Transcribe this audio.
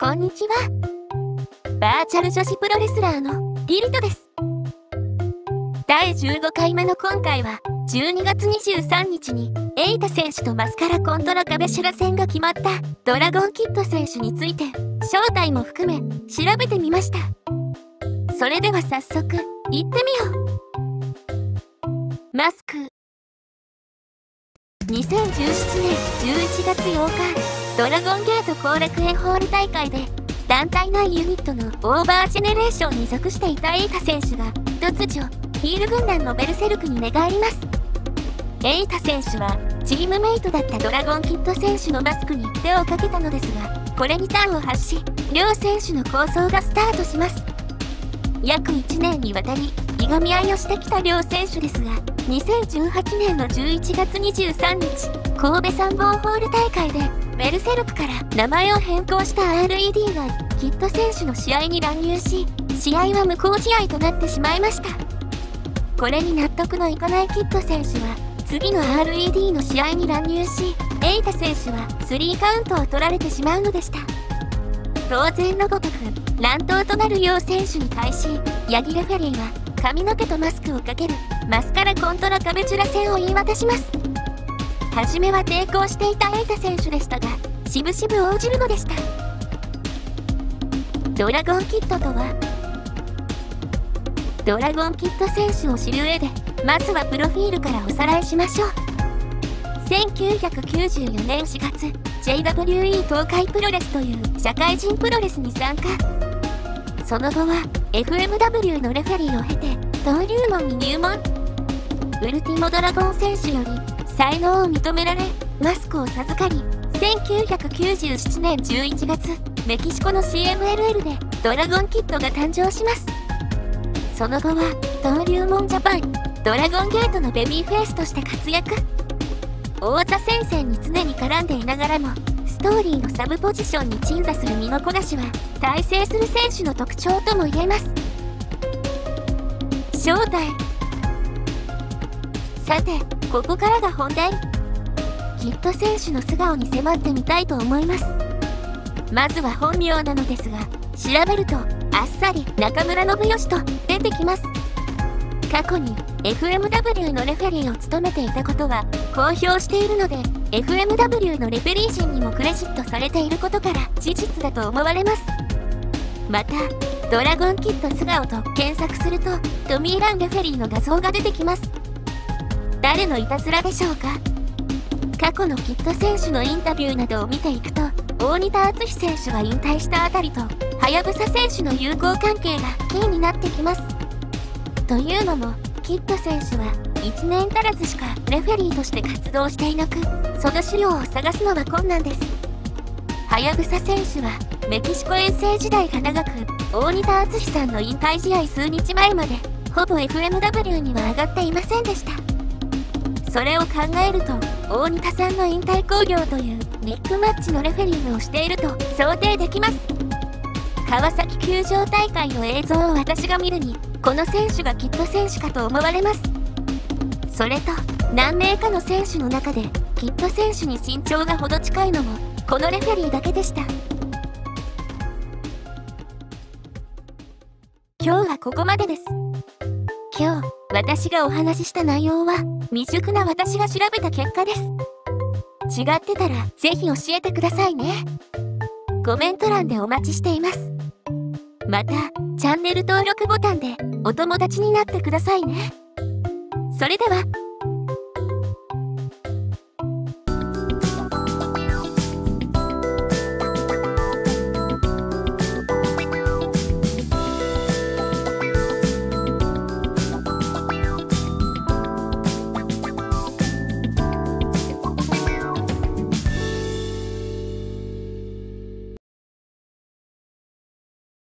こんにちは。バーチャル女子プロレスラーのリリトです。第15回目の今回は、12月23日に、エイタ選手とマスカラコントラ壁修羅戦が決まったドラゴンキッド選手について、正体も含め調べてみました。それでは早速、行ってみよう。マスク。2017年11月8日、ドラゴンゲート後楽園ホール大会で、団体内ユニットのオーバージェネレーションに属していたエイタ選手が、突如、ヒール軍団のベルセルクに寝返ります。エイタ選手は、チームメイトだったドラゴンキッド選手のマスクに手をかけたのですが、これに端を発し、両選手の抗争がスタートします。約1年にわたり、いがみ合いをしてきた両選手ですが、2018年の11月23日、神戸参謀ホール大会で、ベルセルクから名前を変更した RED がキッド選手の試合に乱入し、試合は無効試合となってしまいました。これに納得のいかないキッド選手は、次の RED の試合に乱入し、エイタ選手は3カウントを取られてしまうのでした。当然のごとく、乱闘となる両選手に対し、ヤギレフェリーは髪の毛とマスクをかけるマスカラコントラ壁修羅戦を言い渡します。初めは抵抗していたエイタ選手でしたが、しぶしぶ応じるのでした。ドラゴンキッドとは、ドラゴンキッド選手を知る上で、まずはプロフィールからおさらいしましょう。1994年4月、JWE 東海プロレスという社会人プロレスに参加。その後は FMW のレフェリーを経て登竜門に入門。ウルティモドラゴン選手より才能を認められ、マスクを授かり、1997年11月、メキシコの CMLL でドラゴンキッドが誕生します。その後は登竜門ジャパン、ドラゴンゲートのベビーフェイスとして活躍。王座戦線に常に絡んでいながらも、ストーリーのサブポジションに鎮座する身のこなしは、大成する選手の特徴とも言えます。正体。さて、ここからが本題。キッド選手の素顔に迫ってみたいと思います。まずは本名なのですが、調べると、あっさり中村信義と出てきます。過去に FMW のレフェリーを務めていたことは公表しているので、FMW のレフェリー陣にもクレジットされていることから事実だと思われます。また、ドラゴンキッド素顔と検索すると、トミー・ランレフェリーの画像が出てきます。誰のいたずらでしょうか。過去のキッド選手のインタビューなどを見ていくと、大仁田敦選手が引退したあたりと、はやぶさ選手の友好関係がキーになってきます。というのも、キッド選手は1年足らずしかレフェリーとして活動していなく、その資料を探すのは困難です。はやぶさ選手はメキシコ遠征時代が長く、大仁田敦さんの引退試合数日前まで、ほぼ FMW には上がっていませんでした。それを考えると、大仁田さんの引退興行というビッグマッチのレフェリングをしていると想定できます。川崎球場大会の映像を私が見るに、この選手がキッド選手かと思われます。それと、何名かの選手の中で、キッド選手に身長がほど近いのも、このレフェリーだけでした。今日はここまでです。今日、私がお話しした内容は、未熟な私が調べた結果です。違ってたら、ぜひ教えてくださいね。コメント欄でお待ちしています。また、チャンネル登録ボタンでお友達になってくださいね。それでは。